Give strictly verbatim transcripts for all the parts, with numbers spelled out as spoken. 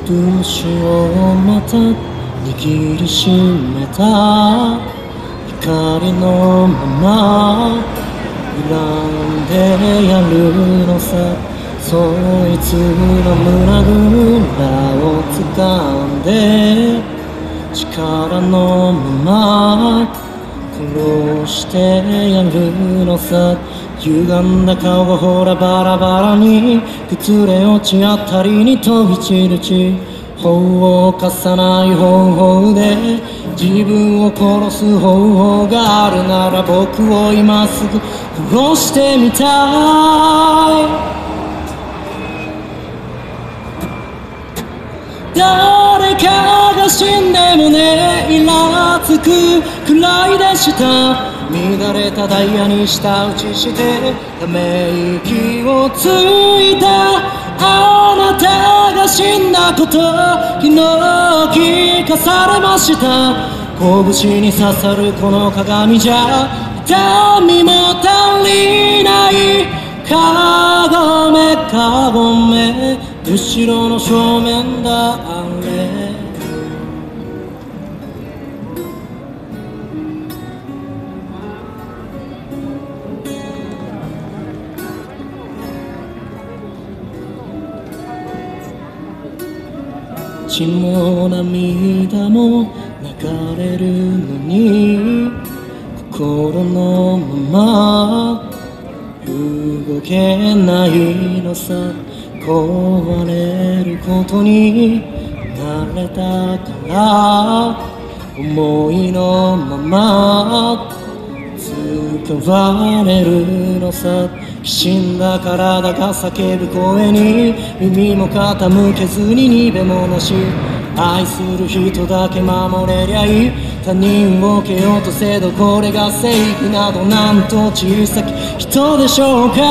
拳をまた握りしめた光のまま恨んでやるのさ、そいつの胸ぐらを掴んで力のまま殺してやるのさ。歪んだ顔がほらバラバラに崩れ落ちあたりに飛び散る血、法を犯さない方法で自分を殺す方法があるなら僕を今すぐ殺してみたい。誰かが死んでもねイラつくくらいでした。乱れたダイヤに舌打ちしてため息をついたあなたが死んだこと昨日聞かされました。拳に刺さるこの鏡じゃ痛みも足りない。かごめかごめ後ろの正面だあれ。血も涙も流れるのに心のまま動けないのさ。壊れることに慣れたから思いのまま使われるのさ。きしんだ体が叫ぶ声に耳も傾けずににべもなし、愛する人だけ守れりゃいい。他人を蹴落とせどこれが正義などなんと小さき人でしょうか。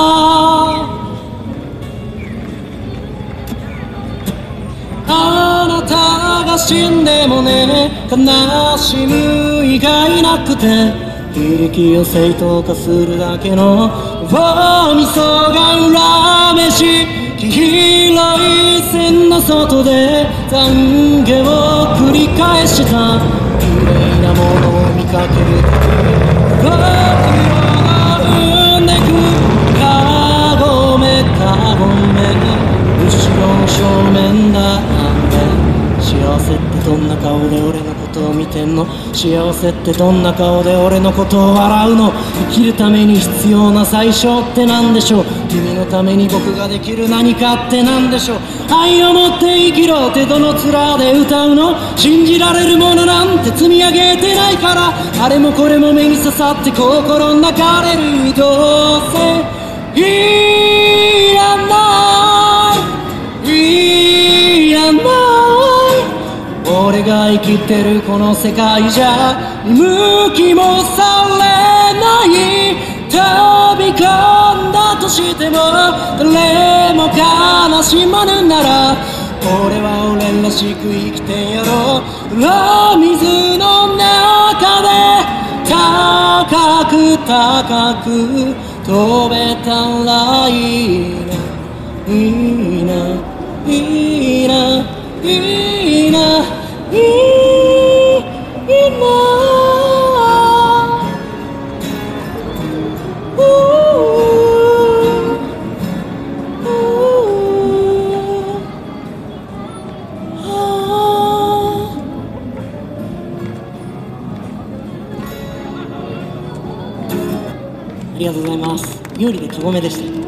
あなたが死んでもね悲しむ以外なくて非力を正当化するだけの大みそが裏飯。黄色い線の外で懺悔を繰り返した。綺麗なものを見かけるとき僕が生んでくかごめかごめ後ろの正面だあれ。幸せってどんな顔で俺のことを見てんの。幸せってどんな顔で俺のことを笑うの。生きるために必要な最初って何でしょう。君のために僕ができる何かって何でしょう。愛を持って生きろってどの面で歌うの。信じられるものなんて積み上げてないから、あれもこれも目に刺さって心泣かれる。どうせいらないいらない俺が生きてるこの世界じゃ見向きもされない。飛び込んだとしても誰も悲しまぬなら俺は俺らしく生きてやろう。水の中で高く高く飛べたらいいないいないいないいないいな。ありがとうございます。有利でカゴメでした。